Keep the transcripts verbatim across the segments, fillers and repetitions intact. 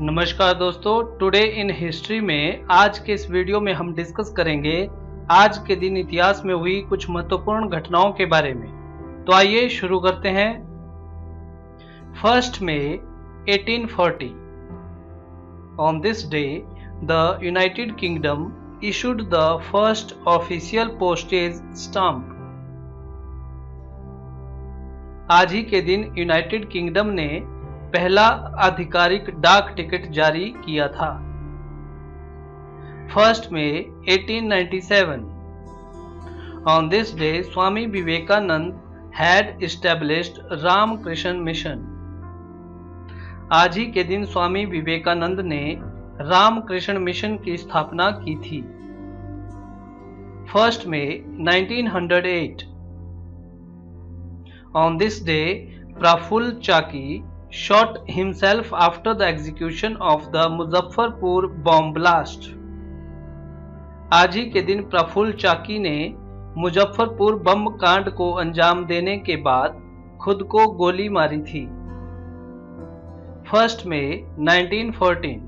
नमस्कार दोस्तों, today in history में आज के इस वीडियो में हम डिस्कस करेंगे आज के दिन इतिहास में हुई कुछ महत्वपूर्ण घटनाओं के बारे में। तो आइए शुरू करते हैं। First May eighteen forty, on this day the United Kingdom issued the first official postage stamp। आज ही के दिन यूनाइटेड किंगडम ने पहला आधिकारिक डाक टिकट जारी किया था। First May eighteen ninety seven, on this day Swami Vivekananda had established Ramakrishna mission. आज ही के दिन स्वामी विवेकानंद ने रामकृष्ण मिशन की स्थापना की थी। First May nineteen O eight, on this day Prafulla Chaki shot himself after the execution of the Muzaffarpur bomb blast. आज ही के दिन प्रफुल्ल चाकी ने मुजफ्फरपुर बम कांड को अंजाम देने के बाद खुद को गोली मारी थी। First May nineteen fourteen,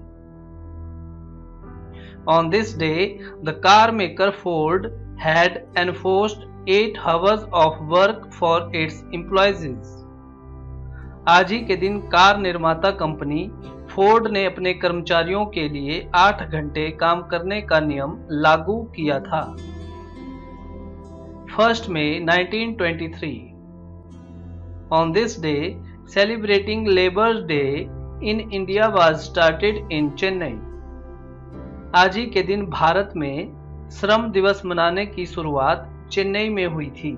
on this day the car maker Ford had enforced eight hours of work for its employees। आज ही के दिन कार निर्माता कंपनी फोर्ड ने अपने कर्मचारियों के लिए आठ घंटे काम करने का नियम लागू किया था। First May nineteen twenty three, on this day celebrating labour day in India was started in Chennai. आज ही के दिन भारत में श्रम दिवस मनाने की शुरुआत चेन्नई में हुई थी।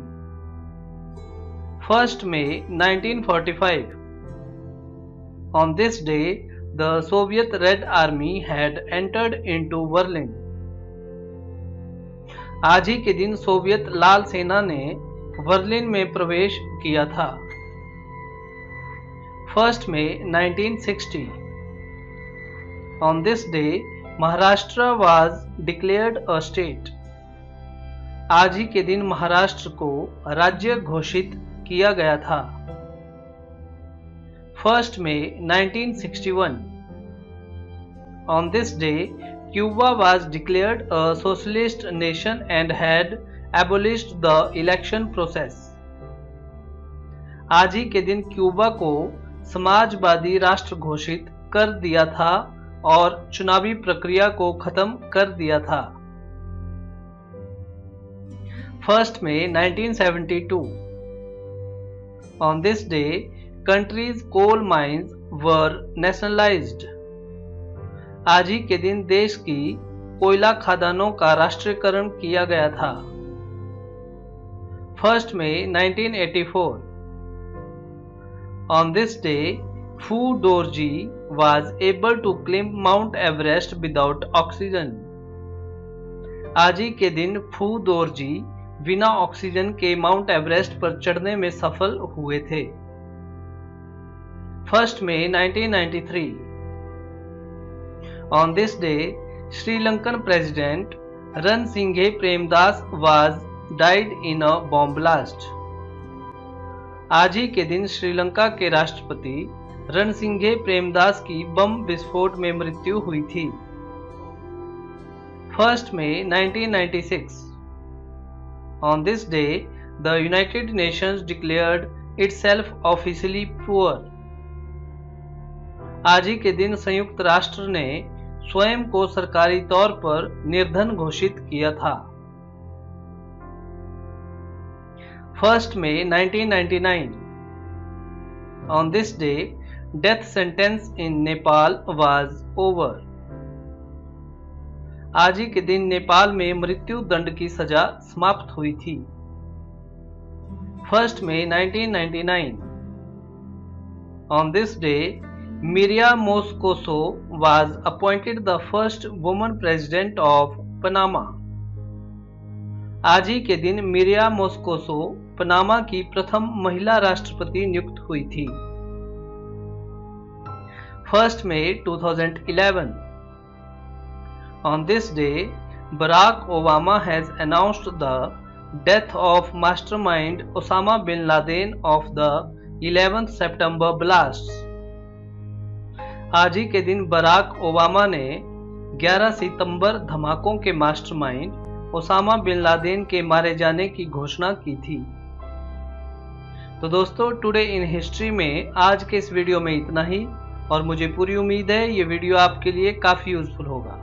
First May nineteen forty five, on this day the Soviet Red Army had entered into Berlin। आज ही के दिन सोवियत लाल सेना ने बर्लिन में प्रवेश किया था। First May nineteen sixty, on this day Maharashtra was declared a state। आज ही के दिन महाराष्ट्र को राज्य घोषित किया गया था। First May nineteen sixty one, on this day Cuba was declared a socialist nation and had abolished the election process। आज ही के दिन क्यूबा को समाजवादी राष्ट्र घोषित कर दिया था और चुनावी प्रक्रिया को खत्म कर दिया था। First May nineteen seventy two, on this day country's coal mines were nationalized। आज ही के दिन देश की कोयला खदानों का राष्ट्रीयकरण किया गया था। First May nineteen eighty four, on this day फू Dorji was able to climb Mount Everest without oxygen। आज ही के दिन फू डोरजी बिना ऑक्सीजन के माउंट एवरेस्ट पर चढ़ने में सफल हुए थे। First May nineteen ninety three, on this day Sri Lankan president Ranasinghe Premadasa was died in a bomb blast। आज ही के दिन श्रीलंका के राष्ट्रपति रणसिंघे प्रेमदास की बम विस्फोट में मृत्यु हुई थी। First May nineteen ninety six, on this day the United Nations declared itself officially poor। आज ही के दिन संयुक्त राष्ट्र ने स्वयं को सरकारी तौर पर निर्धन घोषित किया था। First May nineteen ninety nine, on this day death sentence in Nepal was over। आज ही के दिन नेपाल में मृत्यु दंड की सजा समाप्त हुई थी। First May nineteen ninety nine, on this day Miria Moscoso was appointed the first woman president of Panama। आज ही के दिन मिरिया मोस्कोसो पनामा की प्रथम महिला राष्ट्रपति नियुक्त हुई थी। First May two thousand eleven, on this day Barack Obama has announced the death of mastermind Osama bin Laden of the eleventh September blasts। आज ही के दिन बराक ओबामा ने ग्यारह सितंबर धमाकों के मास्टरमाइंड ओसामा बिन लादेन के मारे जाने की घोषणा की थी। तो दोस्तों, टुडे इन हिस्ट्री में आज के इस वीडियो में इतना ही, और मुझे पूरी उम्मीद है ये वीडियो आपके लिए काफ़ी यूजफुल होगा।